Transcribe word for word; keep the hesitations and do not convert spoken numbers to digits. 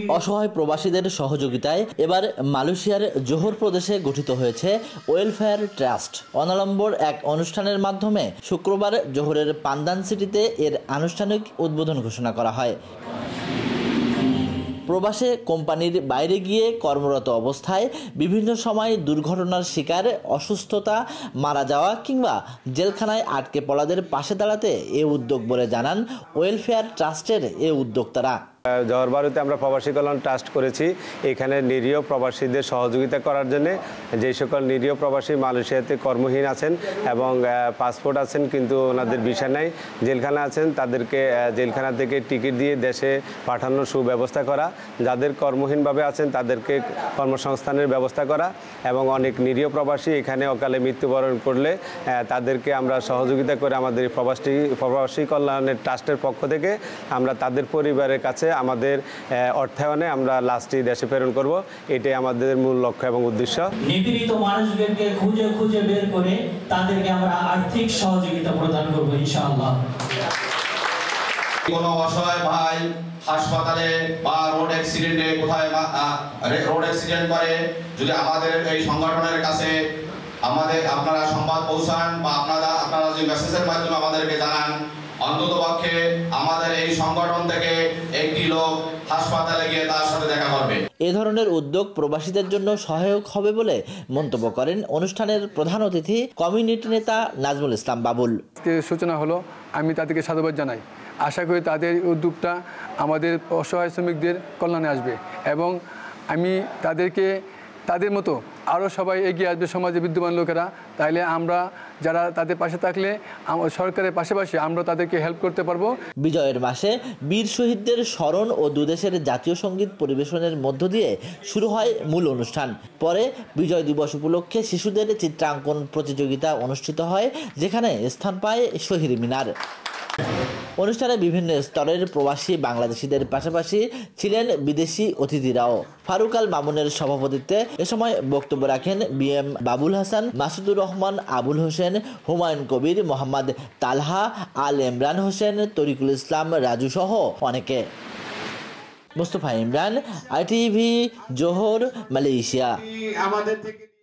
অসহায় প্রবাসীদের সহযোগিতায় এবার মালয়েশিয়ার জোহর প্রদেশে গঠিত হয়েছে ওয়েলফেয়ার ট্রাস্ট। অনালম্বর এক অনুষ্ঠানের মাধ্যমে শুক্রবার জোহরের পান্দান সিটিতে এর আনুষ্ঠানিক উদ্বোধন ঘোষণা করা হয়। প্রবাসে কোম্পানির বাইরে গিয়ে কর্মরত অবস্থায় বিভিন্ন সময় দুর্ঘটনার শিকার, অসুস্থতা, মারা যাওয়া কিংবা জেলখানায় আটকে পড়াদের পাশে দাঁড়াতে এ উদ্যোগ বলে জানান ওয়েলফেয়ার ট্রাস্টের এ উদ্যোক্তারা। জওহর বারুতে আমরা প্রবাসী কল্যাণ ট্রাস্ট করেছি এখানে নিরীহ প্রবাসীদের সহযোগিতা করার জন্য। যে সকল নিরীহ প্রবাসী মালয়েশিয়াতে কর্মহীন আছেন এবং পাসপোর্ট আছেন কিন্তু ওনাদের ভিসা নাই, জেলখানা আছেন, তাদেরকে জেলখানা থেকে টিকিট দিয়ে দেশে পাঠানোর সুব্যবস্থা করা, যাদের কর্মহীনভাবে আছেন তাদেরকে কর্মসংস্থানের ব্যবস্থা করা এবং অনেক নিরীহ প্রবাসী এখানে অকালে মৃত্যুবরণ করলে তাদেরকে আমরা সহযোগিতা করে আমাদের প্রবাসী প্রবাসী কল্যাণের ট্রাস্টের পক্ষ থেকে আমরা তাদের পরিবারের কাছে আমাদের অর্থায়নে আমরা লাশটি দেশে প্রেরণ করব। এটাই আমাদের মূল লক্ষ্য এবং উদ্দেশ্য। নিপীড়িত মানুষদেরকে খুঁজে খুঁজে বের করে তাদেরকে আমরা আর্থিক সহযোগিতা প্রদান করব ইনশাআল্লাহ। কোনো অসহায় ভাই হাসপাতালে বা রোড অ্যাক্সিডেন্টে কোথায় রোড অ্যাক্সিডেন্ট করে যদি আমাদের এই সংগঠনের কাছে আমাদের আপনারা সংবাদ পৌঁছান বা আপনারা আপনারা যে মেসেজের মাধ্যমে আমাদেরকে জানান, অন্ততপক্ষে আমাদের এই সংগঠন থেকে একটি লোক হাসপাতালে গিয়ে তার সাথে দেখা করবে। এ ধরনের উদ্যোগ প্রবাসীদের জন্য সহায়ক হবে বলে মন্তব্য করেন অনুষ্ঠানের প্রধান অতিথি কমিউনিটি নেতা নাজমুল ইসলাম বাবুল। সূচনা হলো, আমি তাদেরকে সাধুবাদ জানাই। আশা করি তাদের উদ্যোগটা আমাদের অসহায় শ্রমিকদের কল্যাণে আসবে এবং আমি তাদেরকে তাদের মতো আরও সবাই এগিয়ে আসবে, সমাজে বিদ্যমান লোকেরা। তাইলে আমরা যারা তাদের পাশে থাকলে সরকারের পাশাপাশি আমরা তাদেরকে হেল্প করতে পারবো। বিজয়ের মাসে বীর শহীদদের স্মরণ ও দুদেশের জাতীয় সঙ্গীত পরিবেশনের মধ্য দিয়ে শুরু হয় মূল অনুষ্ঠান। পরে বিজয় দিবস উপলক্ষে শিশুদের চিত্রাঙ্কন প্রতিযোগিতা অনুষ্ঠিত হয়, যেখানে স্থান পায় শহীদ মিনার। অনুষ্ঠানে বিভিন্ন স্তরের প্রবাসী বাংলাদেশিদের পাশাপাশি ছিলেন বিদেশি অতিথিরাও। ফারুক আল মামুনের সভাপতিত্বে এ সময় বক্তব্য রাখেন বি এম বাবুল হাসান, মাসুদুর রহমান, আবুল হোসেন, হুমায়ুন কবির, মোহাম্মদ তালহা, আল ইমরান হোসেন, তরিকুল ইসলাম রাজু সহ অনেকে। Mustafa Imran, RTV, Johor, Malaysia.